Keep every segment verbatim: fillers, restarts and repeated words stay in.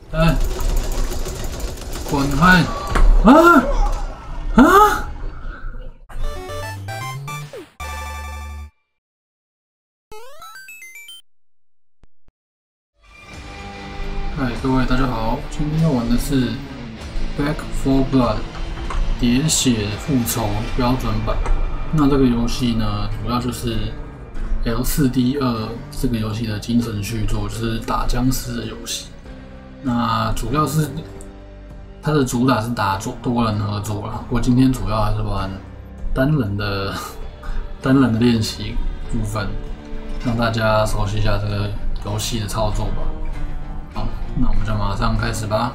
哎，滚开！啊啊！嗨，各位大家好，今天要玩的是《Back for Blood》喋血复仇标准版。那这个游戏呢，主要就是 L 四 D 二这个游戏的精神续作，就是打僵尸的游戏。那主要是它的主打是打多人合作啦，我今天主要还是玩单人的单人的练习部分，让大家熟悉一下这个游戏的操作吧。好，那我们就马上开始吧。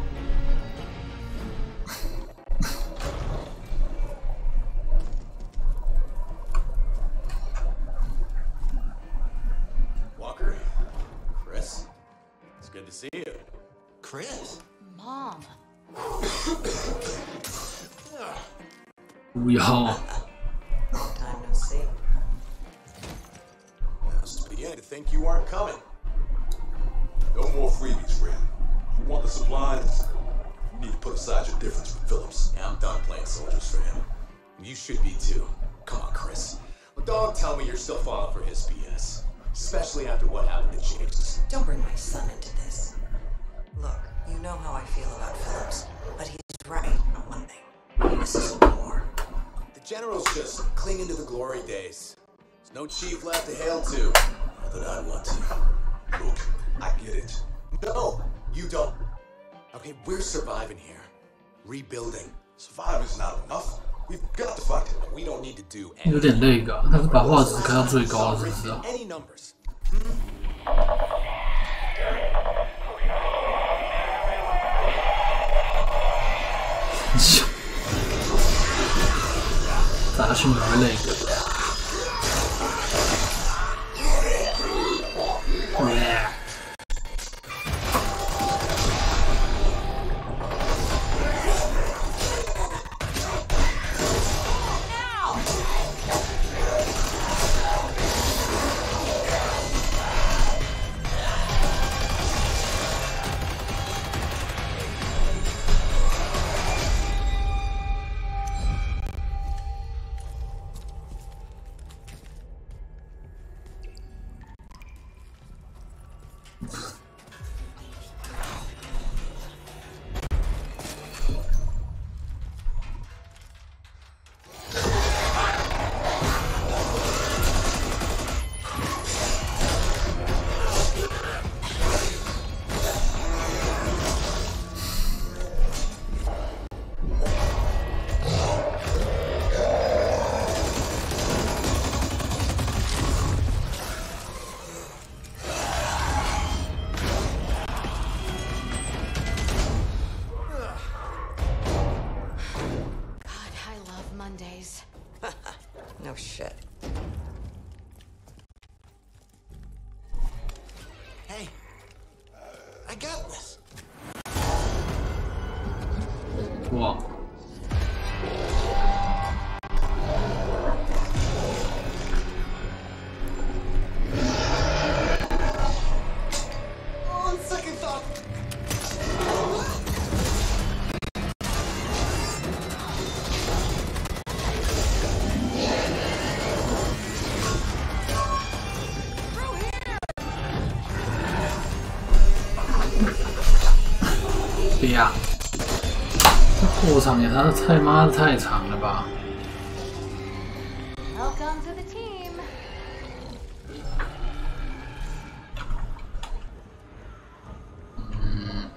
Walker, Chris, it's good to see you. Chris? Mom. 不要。 Time no see. I was beginning to think you weren't coming. No more freebies, Red. You want the supplies? You need to put aside your difference with Phillips. Yeah, I'm done playing soldiers for him. You should be too. Come on, Chris. Well, don't tell me you're still falling for his B S. Especially after what happened to James. Don't bring my son into this. Look, you know how I feel about Phillips, but he's right on one thing. This is war. The general's just clinging to the glory days. There's no chief left to hail to. Not that I want to. Look, I get it. No, you don't. Okay, we're surviving here. Rebuilding. Surviving's not enough. We've got to fight it. We don't need to do 有 anything. 点累个，但是把画质开到最高了，是不是啊？ Any numbers. 杂讯还会累个。 Mondays. No shit. Hey, I got this. 哇！ On second thought. Through 对呀，这过场也他太妈的太长了吧！ Welcome to the team. 嗯，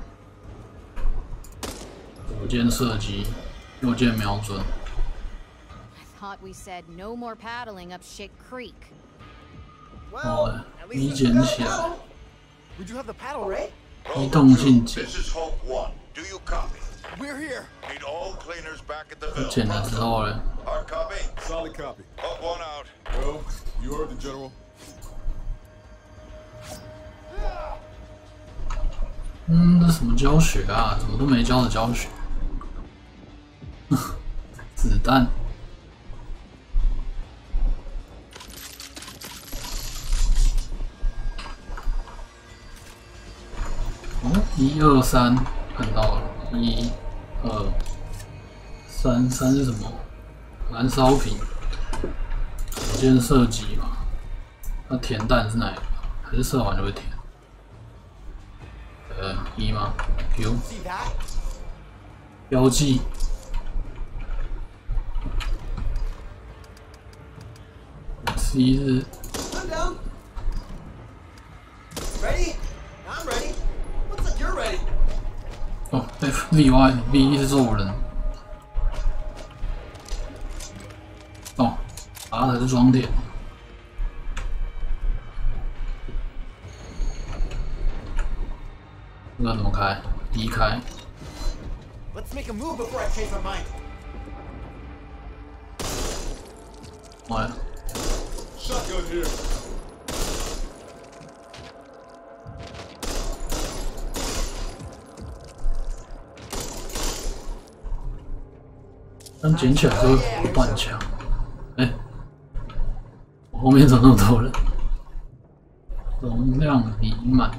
左键射击，右键瞄准。 I thought we said no more paddling up Shit Creek. 哦，一捡起来， We do have the paddle, right? 移动性解， This is Hulk One. Do you copy? We're here. Need all cleaners back at the 捡 village. 了之后呢？ Hard copy. Solid copy. Hulk One out. Well, you heard the general. 嗯，这什么教学啊？怎么都没教的教学？子弹。 一二三，看到了，一、二、三，三是什么？燃烧瓶，火箭射击嘛。那填弹是哪一个？还是射完就会填？呃，一吗 ？Q。标记。C 是。 Ready? I'm ready. What's up? You're ready. 哦 ，F V Y，V 是肉人。哦，啊，才是装点。这个怎么开？离开。 Let's make a move before I change my mind. 妈呀！ Shotgun here. 但捡起来就会换枪。哎、欸，我后面怎么那么多人？容量弥漫，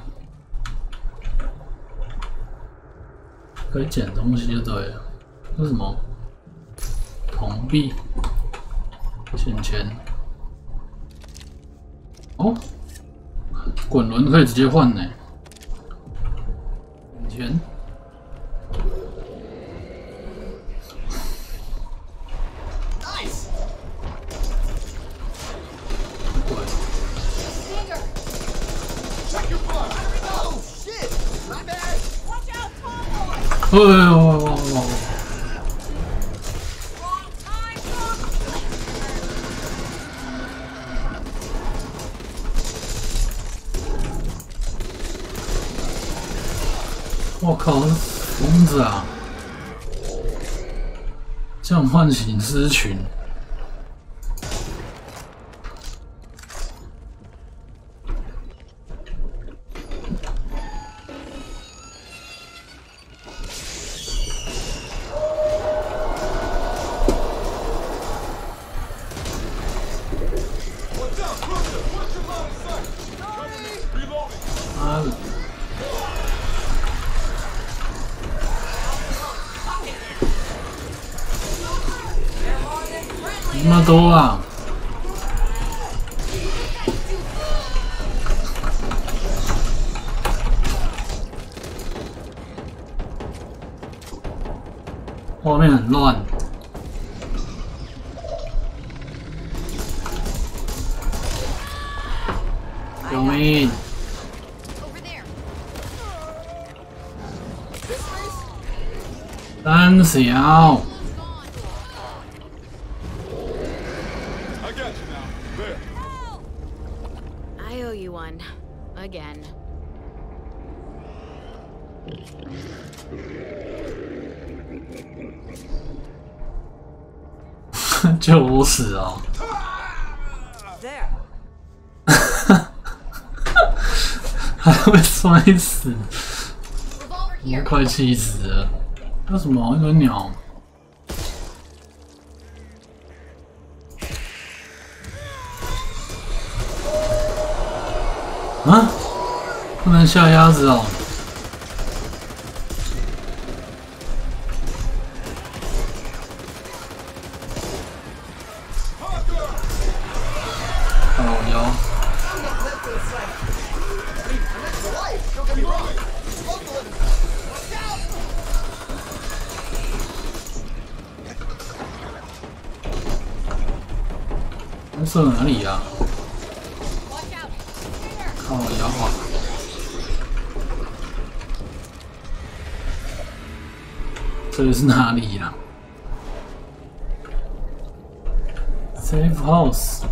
可以捡东西就对了。这是什么？铜币、钱钱。哦，滚轮可以直接换呢。钱。 哎呦！我靠，疯子啊！这样唤醒狮群。 那么多啊！画面很乱。救命！胆小。 I owe you one. Again. 救我死啊！还会摔死，我快气死了！为什么一个鸟？啊！不能下鸭子哦！哦腰。那射哪里呀、啊？靠腰啊！ 这里是哪里呀、啊、？Safe house。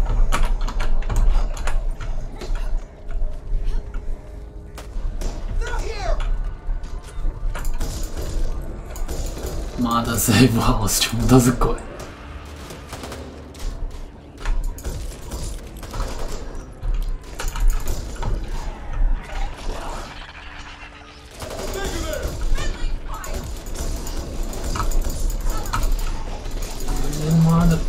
妈的 ，Safe house 全部都是鬼。妈的！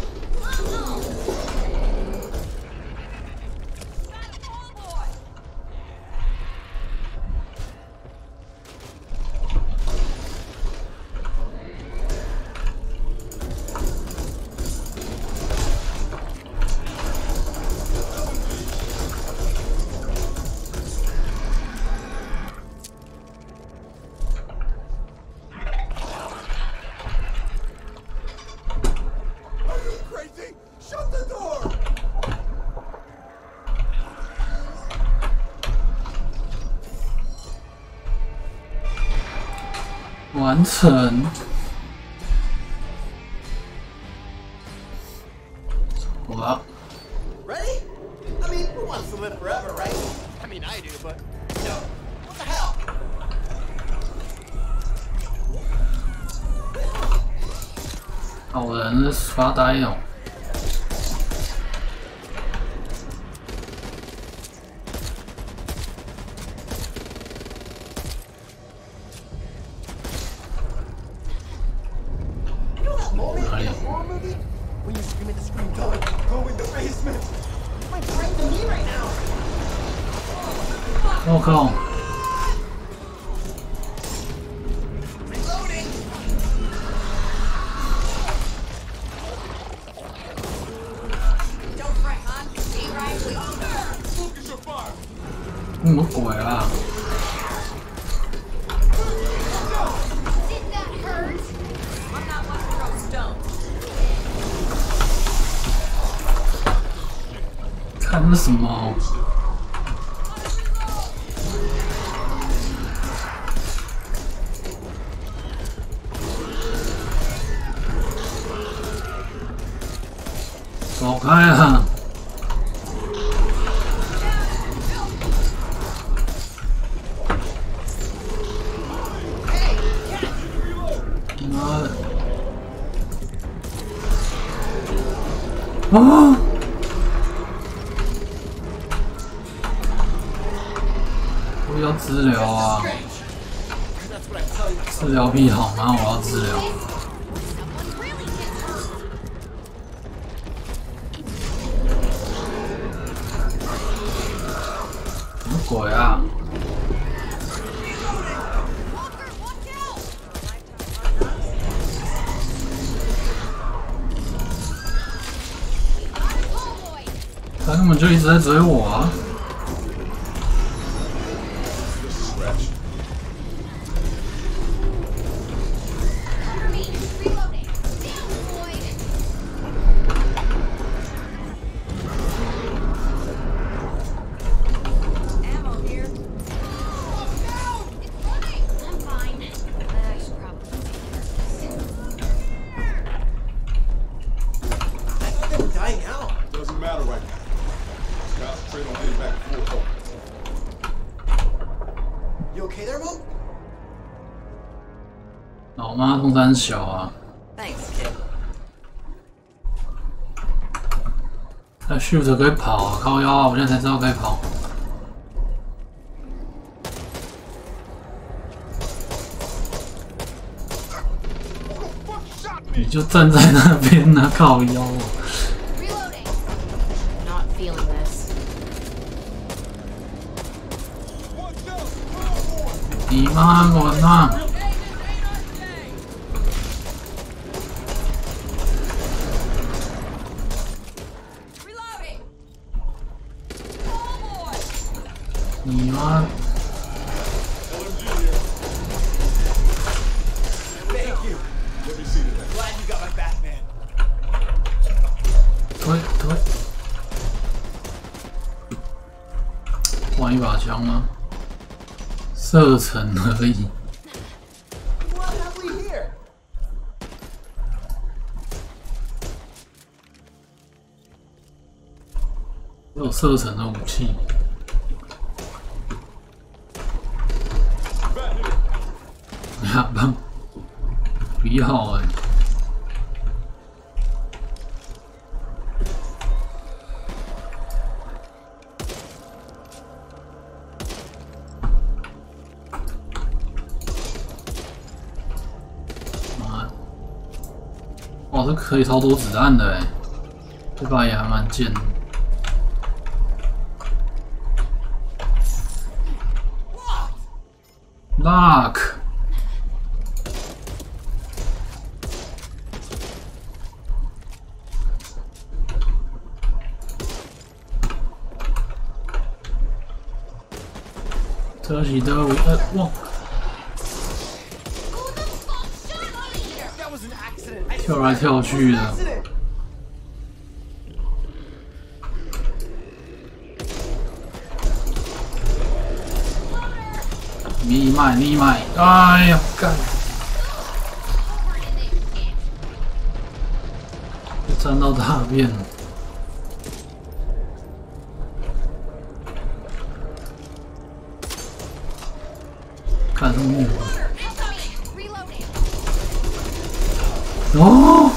完成。好了。 Ready? I mean, who wants to live forever, right? I mean, I do, but you know, what the hell? 好人发呆哦。 When you scream at the screen, go, go in the basement. My brain's in me right now. 我靠！ Reloading. 什么鬼啊？ 看这是什么？走开啊！妈的！啊！ 不要治疗啊！治疗屁好吗？我要治疗。什么鬼啊？他根本就一直在追我啊！ 老妈通三小啊！ Thanks, kid. 那 shoot 可以跑啊，靠腰啊！我现在才知道可以跑。你就站在那边呢、啊，靠腰啊！ Not feeling this. 你妈滚啊！ 你妈！ Thank you. Let me see that. Glad you got my back, man. 推推，换一把枪吗？射程而已。 What have we here? 有射程的武器。 呀，帮不要哎、欸！妈的！哇，这可以超多子弹的哎、欸，这把也还蛮贱的。Lock。 车起的我呃哇！跳来跳去的。你买你买！哎呀，干！ 沾到大便了。看这么远。哦！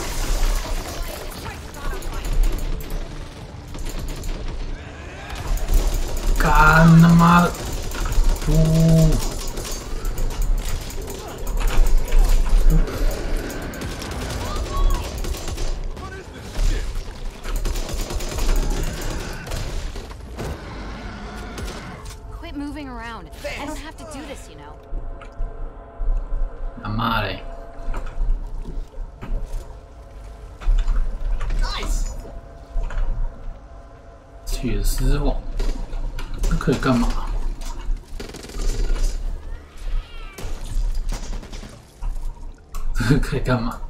干他妈的！哦！ Quit moving around. I don't have to do this, you know. 他妈嘞！ Nice. 铁丝网，这可以干嘛？这个可以干嘛？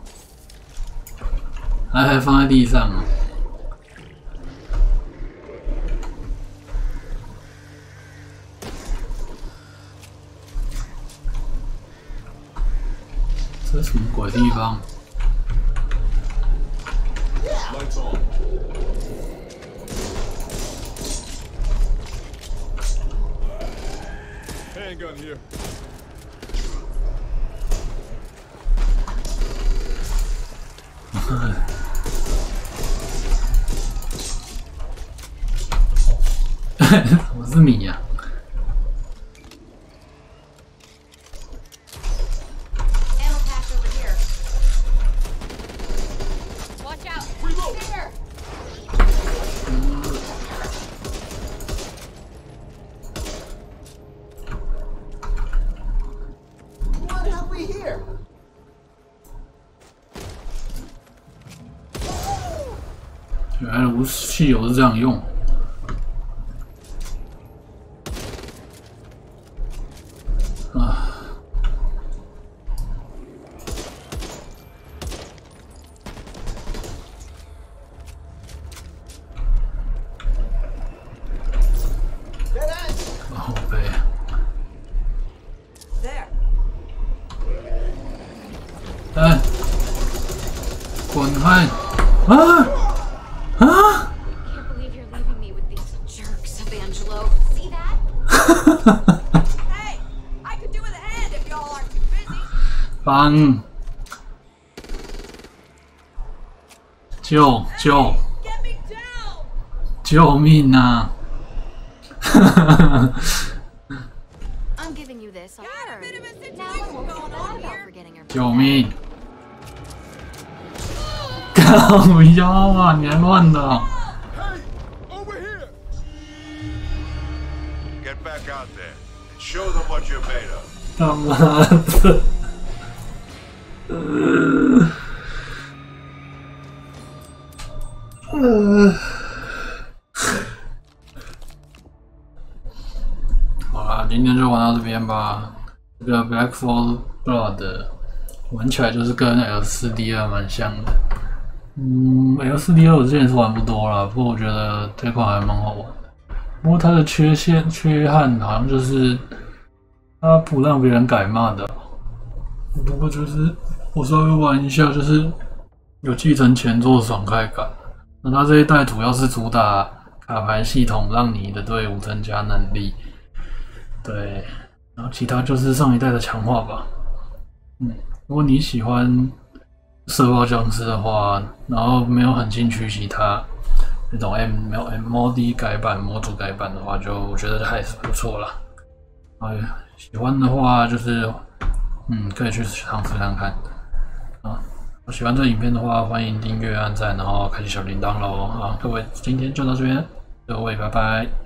还还放在地上啊？这是什么鬼地方？ Lights on. Handgun here. 怎么是你呀、啊？ What have we here? 原来武器油是这样用。啊！ Dead end. 后背。 There. 哎，滚开！啊啊！ Can't believe you're leaving me with these jerks, Evangelo. See that? Hey, I could do with a hand if y'all aren't too busy. 帮！救救 Get me down. 救命啊！ I'm giving you this. I'll Got a bit of a learn. Now I situation won't feel going bad on about here. forgetting your 救命！靠腰啊！你还乱的、哦！ Hey, over here. Get back out there and show them what you're made of. 他妈的！呃，好啦，今天就玩到这边吧。这个 Back four Blood 玩起来就是跟 L four D two 蛮像的。嗯 ，L four D two 我之前是玩不多啦，不过我觉得这款还蛮好玩的。不过它的缺陷、缺憾好像就是它不让别人改骂的。不过就是我稍微玩一下，就是有继承前作爽快感。那它这一代主要是主打卡牌系统，让你的队伍增加能力。对，然后其他就是上一代的强化吧。嗯，如果你喜欢社爆僵尸的话，然后没有很兴趣其他那种 M 没有 M O D 改版模组改版的话，就我觉得还是不错啦。哎，喜欢的话就是嗯可以去尝试看看啊。喜欢这影片的话，欢迎订阅、按赞，然后开启小铃铛喽！啊，各位，今天就到这边，各位拜拜。